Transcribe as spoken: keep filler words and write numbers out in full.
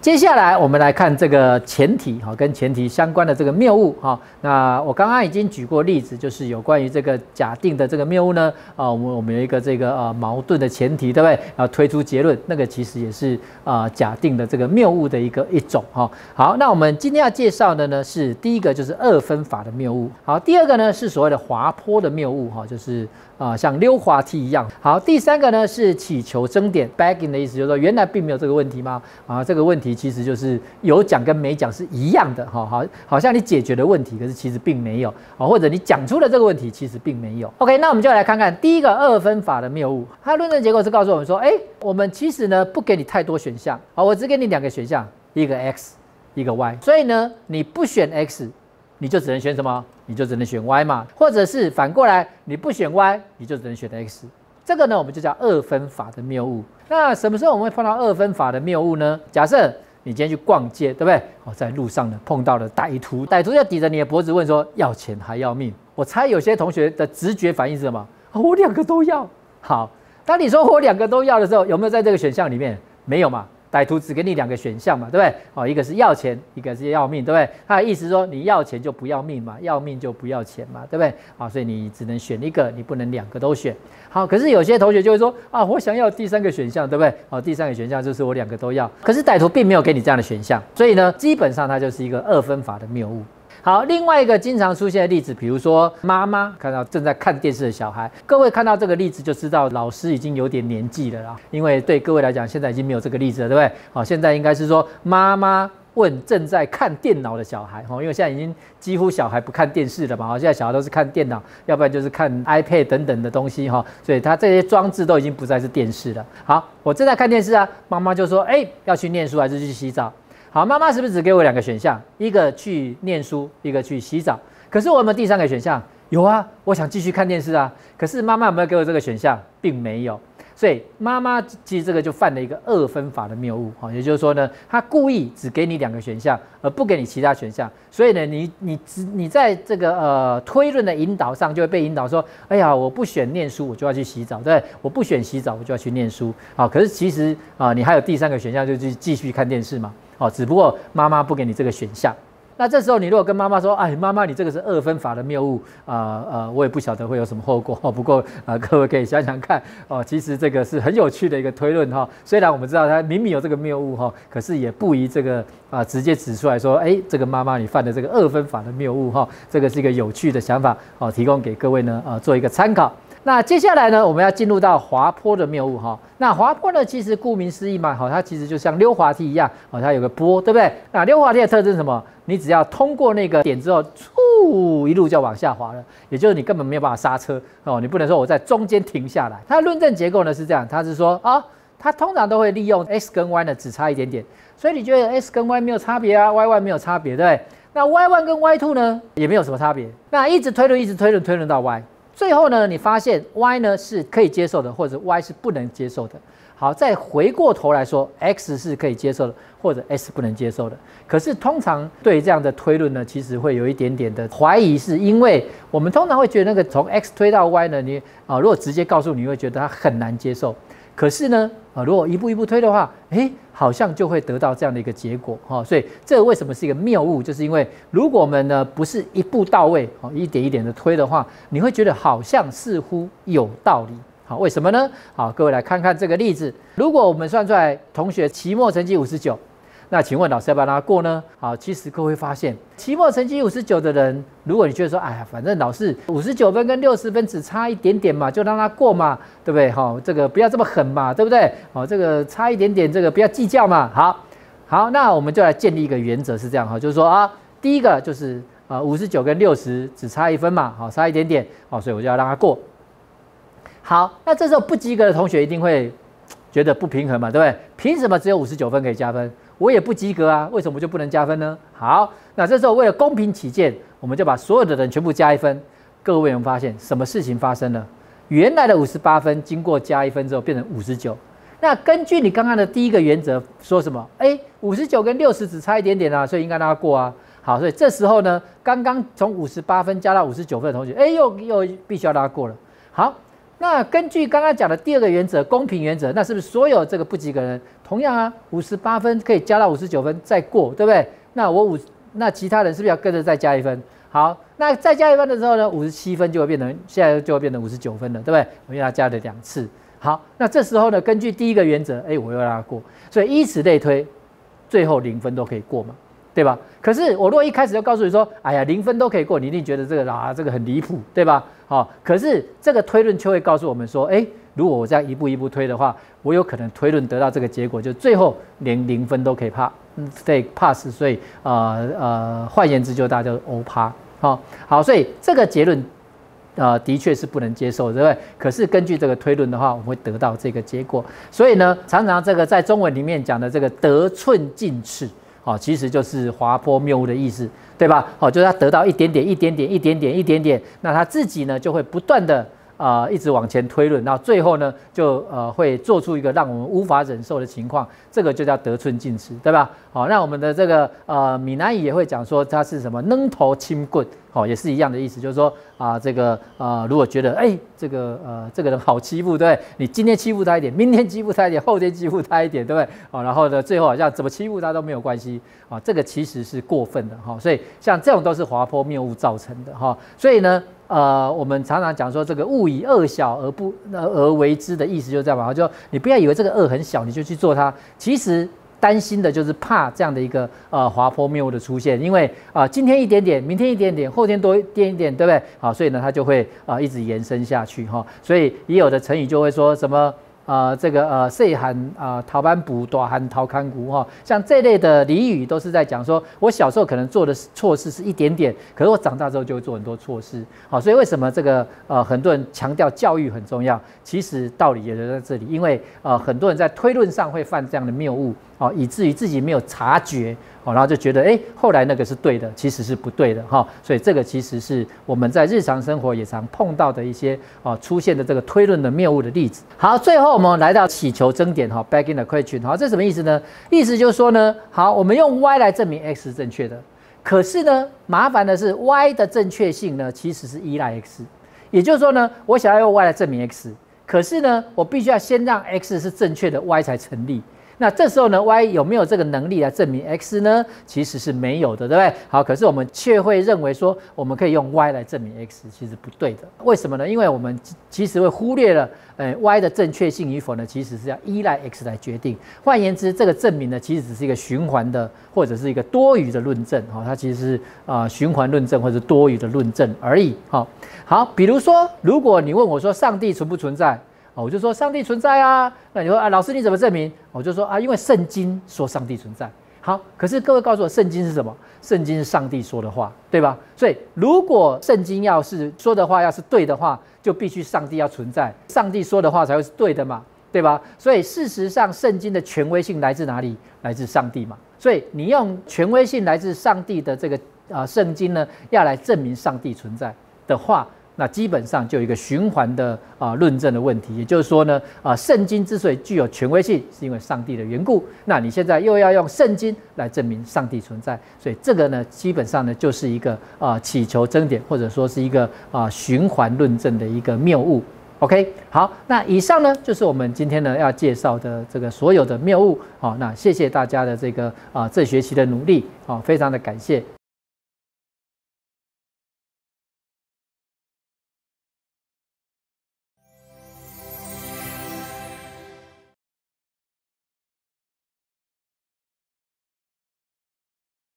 接下来我们来看这个前提，哈，跟前提相关的这个谬误，哈。那我刚刚已经举过例子，就是有关于这个假定的这个谬误呢，啊，我们我们有一个这个呃矛盾的前提，对不对？要推出结论，那个其实也是啊假定的这个谬误的一个一种，哈。好，那我们今天要介绍的呢是第一个就是二分法的谬误，好，第二个呢是所谓的滑坡的谬误，哈，就是啊像溜滑梯一样。好，第三个呢是祈求争点 ，begging 的意思就是说原来并没有这个问题吗？啊，这个问题其实就是有讲跟没讲是一样的，哈，好，好像你解决了问题，可是其实并没有，啊，或者你讲出了这个问题，其实并没有。OK， 那我们就来看看第一个二分法的谬误，它的论证结构是告诉我们说，哎，我们其实呢不给你太多选项，好，我只给你两个选项，一个 x， 一个 y， 所以呢你不选 x， 你就只能选什么？你就只能选 y 嘛，或者是反过来，你不选 y， 你就只能选 x。这个呢，我们就叫二分法的谬误。那什么时候我们会碰到二分法的谬误呢？假设你今天去逛街，对不对？哦，在路上呢碰到了歹徒，歹徒就抵着你的脖子问说：“要钱还要命？”我猜有些同学的直觉反应是什么？哦，我两个都要。好，当你说我两个都要的时候，有没有在这个选项里面？没有嘛？歹徒只给你两个选项嘛，对不对？哦，一个是要钱，一个是要命，对不对？他的意思说你要钱就不要命嘛，要命就不要钱嘛，对不对？啊，所以你只能选一个，你不能两个都选。好，可是有些同学就会说啊，我想要第三个选项，对不对？哦，第三个选项就是我两个都要。可是歹徒并没有给你这样的选项，所以呢，基本上它就是一个二分法的谬误。好，另外一个经常出现的例子，比如说妈妈看到正在看电视的小孩，各位看到这个例子就知道老师已经有点年纪了啦，因为对各位来讲，现在已经没有这个例子了，对不对？好，现在应该是说妈妈问正在看电脑的小孩，因为现在已经几乎小孩不看电视了嘛，现在小孩都是看电脑，要不然就是看 iPad 等等的东西，所以他这些装置都已经不再是电视了。好，我正在看电视啊，妈妈就说，哎，要去念书还是去洗澡？好，妈妈是不是只给我两个选项？一个去念书，一个去洗澡。可是我有没有第三个选项？有啊，我想继续看电视啊。可是妈妈有没有给我这个选项？并没有。所以妈妈其实这个就犯了一个二分法的谬误，也就是说呢，她故意只给你两个选项，而不给你其他选项。所以呢，你你你在这个呃推论的引导上，就会被引导说，哎呀，我不选念书，我就要去洗澡，对，我不选洗澡，我就要去念书。好，可是其实啊，你还有第三个选项，就是继续看电视嘛。哦，只不过妈妈不给你这个选项。那这时候你如果跟妈妈说，哎，妈妈，你这个是二分法的谬误，啊 呃, 呃，我也不晓得会有什么后果。不过呃，各位可以想想看，哦，其实这个是很有趣的一个推论哈。虽然我们知道它明明有这个谬误哈，可是也不宜这个啊、呃、直接指出来说，哎，这个妈妈你犯的这个二分法的谬误哈，这个是一个有趣的想法哦，提供给各位呢呃做一个参考。那接下来呢，我们要进入到滑坡的谬误哈。那滑坡呢，其实顾名思义嘛，好，它其实就像溜滑梯一样，哦，它有个坡，对不对？那溜滑梯的特征是什么？你只要通过那个点之后，噗，一路就往下滑了，也就是你根本没有办法刹车哦，你不能说我在中间停下来。它的论证结构呢是这样，它是说啊，它通常都会利用 x 跟 y 呢只差一点点，所以你觉得 x 跟 y 没有差别啊 ，y one 没有差别，对不对？那 y one 跟 y two 呢也没有什么差别，那一直推论，一直推论，推论到 y。最后呢，你发现 y 呢是可以接受的，或者 y 是不能接受的。好，再回过头来说 ，x 是可以接受的，或者 s 不能接受的。可是通常对这样的推论呢，其实会有一点点的怀疑，是因为我们通常会觉得那个从 x 推到 y 呢，你啊、呃、如果直接告诉你，会觉得它很难接受。可是呢，啊，如果一步一步推的话，哎，好像就会得到这样的一个结果哈。所以这个为什么是一个谬误？就是因为如果我们呢不是一步到位，哦，一点一点的推的话，你会觉得好像似乎有道理。好，为什么呢？好，各位来看看这个例子。如果我们算出来同学期末成绩五十九，那请问老师要不要让他过呢？好，其实各位发现，期末成绩五十九的人，如果你觉得说，哎呀，反正老师五十九分跟六十分只差一点点嘛，就让他过嘛，对不对？好，这个不要这么狠嘛，对不对？好，这个差一点点，这个不要计较嘛。好，好，那我们就来建立一个原则，是这样哈，就是说啊，第一个就是啊，五十九跟六十只差一分嘛，好，差一点点，好，所以我就要让他过。好，那这时候不及格的同学一定会觉得不平衡嘛，对不对？凭什么只有五十九分可以加分？我也不及格啊，为什么就不能加分呢？好，那这时候为了公平起见，我们就把所有的人全部加一分。各位有没有发现什么事情发生了？原来的五十八分经过加一分之后变成五十九。那根据你刚刚的第一个原则说什么？哎，五十九跟六十只差一点点啊，所以应该让他过啊。好，所以这时候呢，刚刚从五十八分加到五十九分的同学，哎，又又必须要让他过了。好。那根据刚刚讲的第二个原则，公平原则，那是不是所有这个不及格人同样啊，五十八分可以加到五十九分再过，对不对？那我五那其他人是不是要跟着再加一分？好，那再加一分的时候呢，五十七分就会变成现在就会变成五十九分了，对不对？我因为它加了两次。好，那这时候呢，根据第一个原则，哎，我又让它过，所以以此类推，最后零分都可以过嘛，对吧？可是我如果一开始就告诉你说，哎呀，零分都可以过，你一定觉得这个啊，这个很离谱，对吧？好，可是这个推论就会告诉我们说，哎，如果我这样一步一步推的话，我有可能推论得到这个结果，就最后连零分都可以 pass， 对 pass， 所以呃呃，换言之就大家就欧趴，好，好，所以这个结论。呃，的确是不能接受，对不对？可是根据这个推论的话，我们会得到这个结果。所以呢，常常这个在中文里面讲的这个得寸进尺，哦，其实就是滑坡谬误的意思，对吧？好，就是他得到一点点、一点点、一点点、一点点，那他自己呢就会不断的呃一直往前推论，然后最后呢就呃会做出一个让我们无法忍受的情况，这个就叫得寸进尺，对吧？好，那我们的这个呃闽南语也会讲说它是什么扔头轻棍。好，也是一样的意思，就是说啊，这个呃，如果觉得哎、欸，这个呃，这个人好欺负，对不对？你今天欺负他一点，明天欺负他一点，后天欺负他一点，对不对？啊，然后呢，最后好像怎么欺负他都没有关系啊，这个其实是过分的哈。所以像这种都是滑坡谬误造成的哈。所以呢，呃，我们常常讲说这个勿以恶小而不而为之的意思就是这样嘛，就你不要以为这个恶很小，你就去做它，其实。担心的就是怕这样的一个呃滑坡谬误的出现，因为啊、呃、今天一点点，明天一点点，后天多一点一点，对不对？好，所以呢它就会啊、呃、一直延伸下去哈、哦。所以也有的成语就会说什么呃这个呃细汉啊逃班补，大汉逃看骨哈，像这类的俚语都是在讲说，我小时候可能做的错事是一点点，可是我长大之后就会做很多错事。好，所以为什么这个呃很多人强调教育很重要？其实道理也就在这里，因为呃很多人在推论上会犯这样的谬误。哦，以至于自己没有察觉，哦，然后就觉得，哎，后来那个是对的，其实是不对的，哈、哦，所以这个其实是我们在日常生活也常碰到的一些哦出现的这个推论的谬误的例子。好，最后我们来到祈求争点，哈、哦、，back in the question， 好，这什么意思呢？意思就是说呢，好，我们用 y 来证明 x 是正确的，可是呢，麻烦的是 y 的正确性呢其实是依赖 x， 也就是说呢，我想要用 y 来证明 x， 可是呢，我必须要先让 x 是正确的 y 才成立。那这时候呢 ，y 有没有这个能力来证明 x 呢？其实是没有的，对不对？好，可是我们却会认为说，我们可以用 y 来证明 x， 其实不对的。为什么呢？因为我们其实会忽略了，呃 y 的正确性与否呢，其实是要依赖 x 来决定。换言之，这个证明呢，其实只是一个循环的，或者是一个多余的论证，哈、哦，它其实是啊、呃、循环论证或者多余的论证而已。好、哦，好，比如说，如果你问我说上帝存不存在？我就说上帝存在啊，那你说啊，老师你怎么证明？我就说啊，因为圣经说上帝存在。好，可是各位告诉我，圣经是什么？圣经是上帝说的话，对吧？所以如果圣经要是说的话要是对的话，就必须上帝要存在，上帝说的话才会是对的嘛，对吧？所以事实上，圣经的权威性来自哪里？来自上帝嘛。所以你用权威性来自上帝的这个啊圣经呢，要来证明上帝存在的话。那基本上就有一个循环的啊论证的问题，也就是说呢，啊圣经之所以具有权威性，是因为上帝的缘故。那你现在又要用圣经来证明上帝存在，所以这个呢，基本上呢就是一个啊祈求争点，或者说是一个啊循环论证的一个谬误。OK， 好，那以上呢就是我们今天呢要介绍的这个所有的谬误。好，那谢谢大家的这个啊这学期的努力，啊非常的感谢。